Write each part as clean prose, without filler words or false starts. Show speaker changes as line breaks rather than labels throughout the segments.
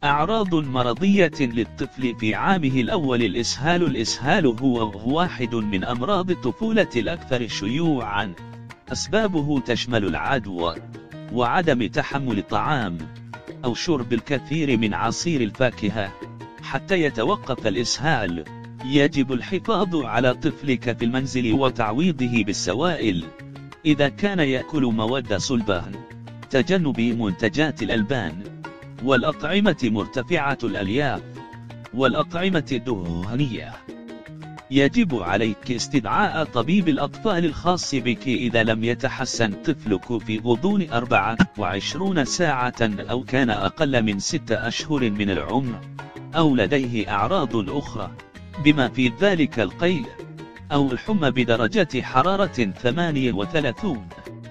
أعراض مرضية للطفل في عامه الأول. الإسهال هو واحد من أمراض الطفولة الأكثر شيوعا. أسبابه تشمل العدوى وعدم تحمل الطعام أو شرب الكثير من عصير الفاكهة. حتى يتوقف الإسهال يجب الحفاظ على طفلك في المنزل وتعويضه بالسوائل. إذا كان يأكل مواد صلبة، تجنب منتجات الألبان والأطعمة مرتفعة الألياف والأطعمة الدهنية. يجب عليك استدعاء طبيب الأطفال الخاص بك إذا لم يتحسن طفلك في غضون 24 ساعة أو كان أقل من 6 أشهر من العمر، أو لديه أعراض أخرى بما في ذلك القيء أو الحمى بدرجة حرارة 38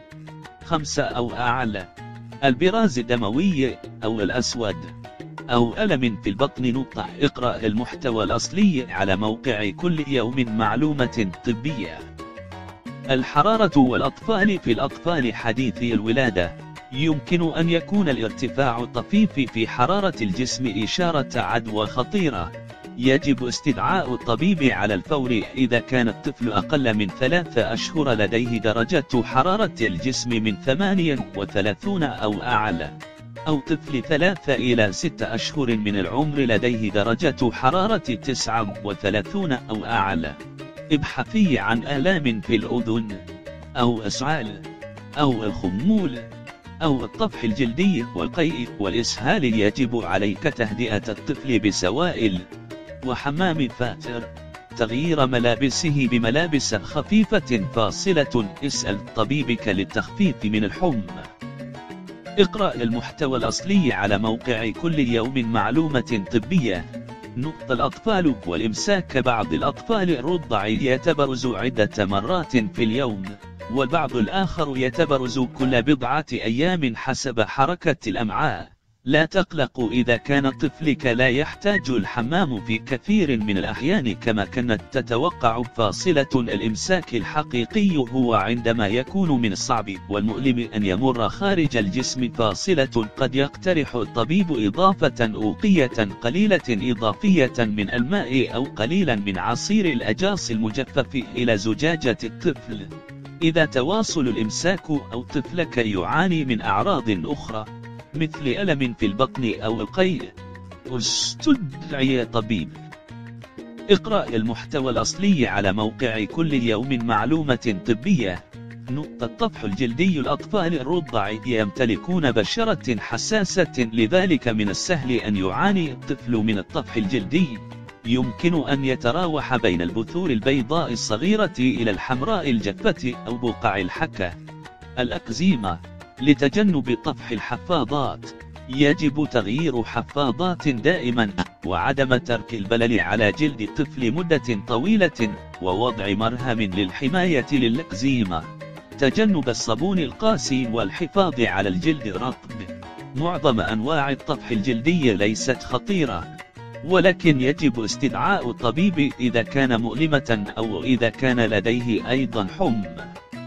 5 أو أعلى، البراز الدموي أو الأسود، أو ألم في البطن. اقرأ المحتوى الأصلي على موقع كل يوم معلومة طبية. الحرارة والأطفال. في الأطفال حديثي الولادة يمكن أن يكون الارتفاع الطفيف في حرارة الجسم إشارة عدوى خطيرة. يجب استدعاء الطبيب على الفور إذا كان الطفل أقل من 3 أشهر لديه درجة حرارة الجسم من 38 أو أعلى، أو طفل 3 إلى 6 أشهر من العمر لديه درجة حرارة 39 أو أعلى. ابحثي عن آلام في الأذن أو إسعال أو الخمول أو الطفح الجلدي والقيء والإسهال. يجب عليك تهدئة الطفل بسوائل وحمام فاتر، تغيير ملابسه بملابس خفيفة فاصلة. اسأل طبيبك للتخفيف من الحمى. اقرأ المحتوى الأصلي على موقع كل يوم معلومة طبية. الأطفال والإمساك. بعض الأطفال الرضع يتبرز عدة مرات في اليوم، والبعض الآخر يتبرز كل بضعة أيام حسب حركة الأمعاء. لا تقلق إذا كان طفلك لا يحتاج الحمام في كثير من الأحيان كما كانت تتوقع. فاصلة الإمساك الحقيقي هو عندما يكون من الصعب والمؤلم أن يمر خارج الجسم. فاصلة قد يقترح الطبيب إضافة أوقية قليلة إضافية من الماء أو قليلا من عصير الأجاص المجفف إلى زجاجة الطفل. إذا تواصل الإمساك أو طفلك يعاني من أعراض أخرى مثل ألم في البطن أو القيء، استدعي طبيب. اقرأ المحتوى الأصلي على موقع كل يوم معلومة طبية. الطفح الجلدي. الأطفال الرضع يمتلكون بشرة حساسة، لذلك من السهل أن يعاني الطفل من الطفح الجلدي. يمكن أن يتراوح بين البثور البيضاء الصغيرة إلى الحمراء الجافة أو بقع الحكة. الأكزيما. لتجنب طفح الحفاضات يجب تغيير حفاضات دائما وعدم ترك البلل على جلد الطفل مدة طويلة، ووضع مرهم للحماية للأكزيما. تجنب الصابون القاسي والحفاظ على الجلد الرطب. معظم أنواع الطفح الجلدي ليست خطيرة، ولكن يجب استدعاء الطبيب إذا كان مؤلمة أو إذا كان لديه أيضا حمى.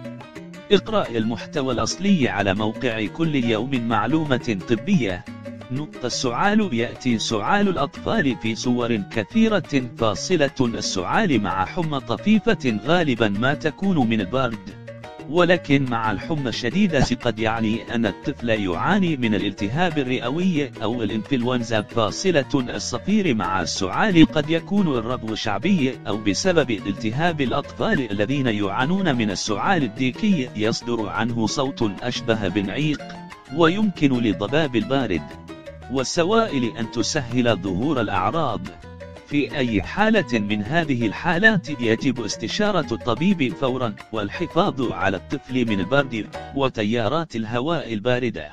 اقرأ المحتوى الأصلي على موقع كل يوم معلومة طبية. السعال. يأتي سعال الأطفال في صور كثيرة. فاصلة السعال مع حمى طفيفة غالبا ما تكون من البرد، ولكن مع الحمى الشديدة قد يعني أن الطفل يعاني من الالتهاب الرئوي أو الإنفلونزا. فاصلة الصفير مع السعال قد يكون الربو شعبي أو بسبب التهاب. الأطفال الذين يعانون من السعال الديكي يصدر عنه صوت أشبه بنعيق، ويمكن للضباب البارد والسوائل أن تسهل ظهور الأعراض. في أي حالة من هذه الحالات يجب استشارة الطبيب فورا والحفاظ على الطفل من البرد وتيارات الهواء الباردة.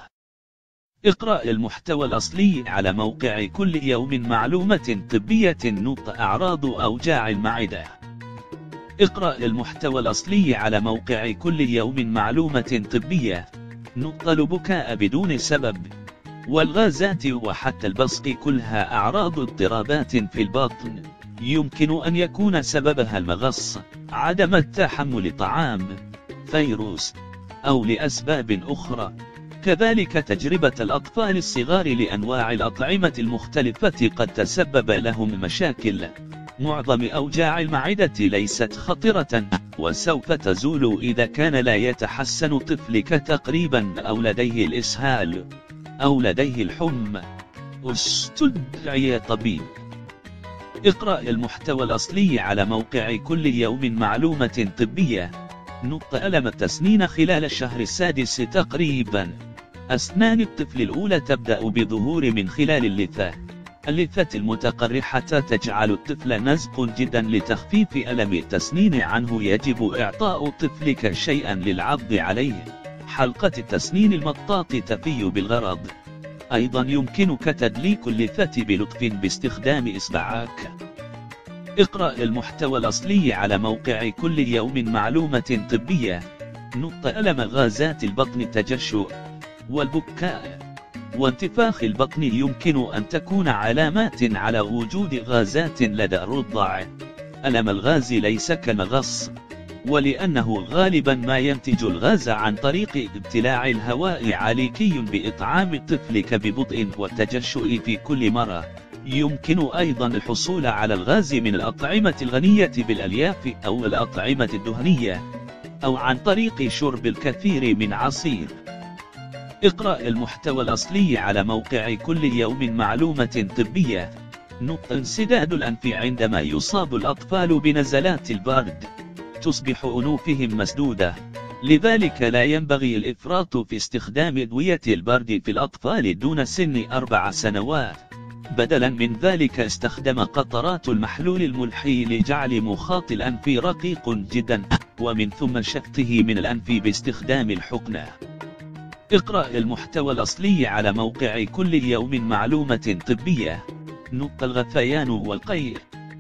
اقرأ المحتوى الأصلي على موقع كل يوم معلومة طبية. أعراض أوجاع المعدة. اقرأ المحتوى الأصلي على موقع كل يوم معلومة طبية. البكاء بدون سبب والغازات وحتى البصق كلها أعراض اضطرابات في البطن. يمكن أن يكون سببها المغص، عدم التحمل طعام، فيروس، أو لأسباب أخرى كذلك تجربة الأطفال الصغار لأنواع الأطعمة المختلفة قد تسبب لهم مشاكل. معظم أوجاع المعدة ليست خطرة، وسوف تزول إذا كان لا يتحسن طفلك تقريبا أو لديه الإسهال أو لديه الحمى. استدعي طبيب. اقرأ المحتوى الأصلي على موقع كل يوم معلومة طبية. ألم التسنين خلال الشهر السادس تقريبا. أسنان الطفل الأولى تبدأ بظهور من خلال اللثة المتقرحة تجعل الطفل نزق جدا. لتخفيف ألم التسنين عنه يجب إعطاء طفلك شيئا للعض عليه. حلقة التسنين المطاط تفي بالغرض. أيضا يمكنك تدليك اللثة بلطف باستخدام إصبعك. اقرأ المحتوى الأصلي على موقع كل يوم معلومة طبية. ألم غازات البطن تجشؤ والبكاء وانتفاخ البطن يمكن أن تكون علامات على وجود غازات لدى الرضع. ألم الغاز ليس كمغص، ولأنه غالبا ما ينتج الغاز عن طريق ابتلاع الهواء عليكي بإطعام طفلك ببطء والتجشؤ في كل مرة. يمكن أيضا الحصول على الغاز من الأطعمة الغنية بالألياف أو الأطعمة الدهنية، أو عن طريق شرب الكثير من عصير. اقرأ المحتوى الأصلي على موقع كل يوم معلومة طبية. انسداد الأنف عندما يصاب الأطفال بنزلات البرد. تصبح أنوفهم مسدودة، لذلك لا ينبغي الإفراط في استخدام أدوية البرد في الأطفال دون سن 4 سنوات. بدلا من ذلك استخدم قطرات المحلول الملحي لجعل مخاط الأنف رقيق جدا، ومن ثم شفطه من الأنف باستخدام الحقنة. اقرأ المحتوى الأصلي على موقع كل يوم معلومة طبية. الغثيان والقيء.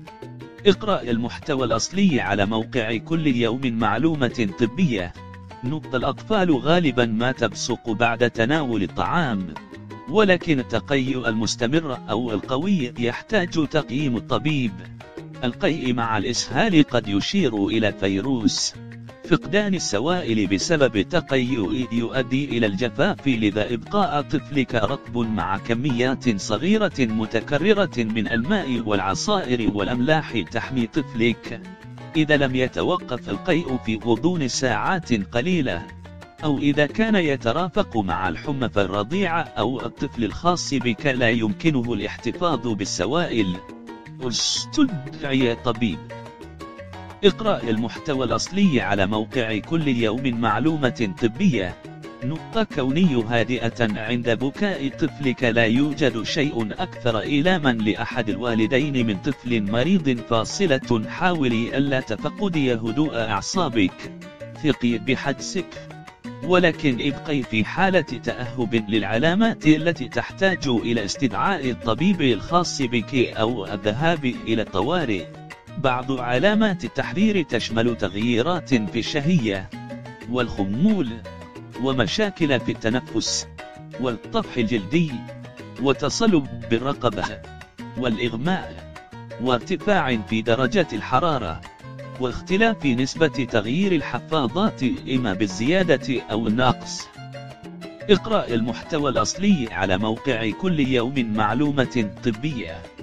اقرأ المحتوى الأصلي على موقع كل يوم معلومة طبية. الأطفال غالبا ما تبصق بعد تناول الطعام، ولكن التقيؤ المستمر أو القوي يحتاج تقييم الطبيب. القيء مع الإسهال قد يشير إلى فيروس. فقدان السوائل بسبب التقيؤ يؤدي إلى الجفاف، لذا إبقاء طفلك رطب مع كميات صغيرة متكررة من الماء والعصائر والأملاح تحمي طفلك. إذا لم يتوقف القيء في غضون ساعات قليلة، أو إذا كان يترافق مع الحمى فالرضيع أو الطفل الخاص بك لا يمكنه الاحتفاظ بالسوائل. استدعي طبيب. اقرأ المحتوى الأصلي على موقع كل يوم معلومة طبية. كوني هادئة عند بكاء طفلك. لا يوجد شيء أكثر إيلاما لأحد الوالدين من طفل مريض. فاصلة. حاولي ألا تفقدي هدوء أعصابك. ثقي بحدسك، ولكن ابقي في حالة تأهب للعلامات التي تحتاج إلى استدعاء الطبيب الخاص بك أو الذهاب إلى الطوارئ. بعض علامات التحرير تشمل تغييرات في الشهية والخمول، ومشاكل في التنفس، والطفح الجلدي، وتصلب بالرقبة، والإغماء، وارتفاع في درجة الحرارة، واختلاف نسبة تغيير الحفاضات إما بالزيادة أو النقص. اقرأ المحتوى الأصلي على موقع كل يوم معلومة طبية.